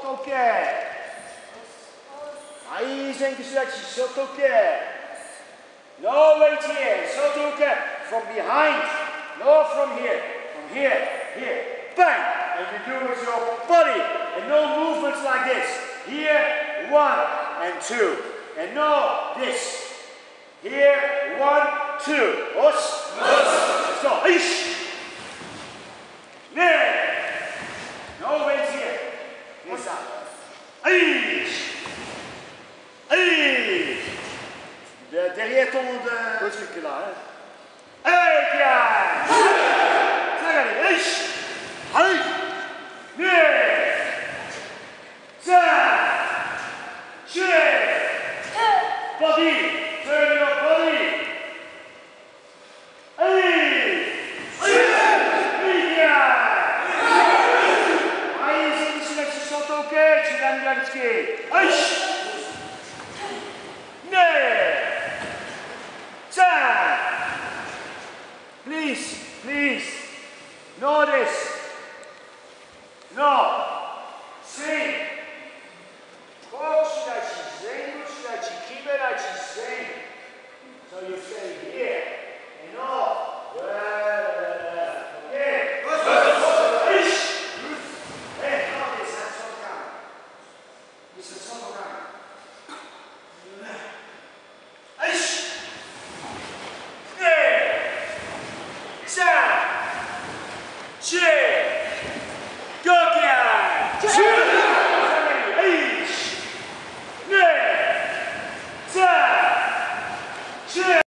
外系。はい、前屈立ち、外系。No weight here, 外系。From behind, no from here. From here, here, bang. And you do with your body. And no movements like this. Here, 1 and 2. And no, this. Here, 1, 2. Us. Let's go. Ish. There. No weight here. This up. Ish. Ish. Derrière ton truc là. Hey, tiens. Allez, ish. Allez. There. Ça. Body. Turn your body. Hey! Ci dam Jański.